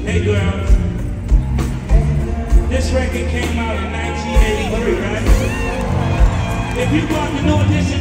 Hey girl, this record came out in 1983, right? If you got the new edition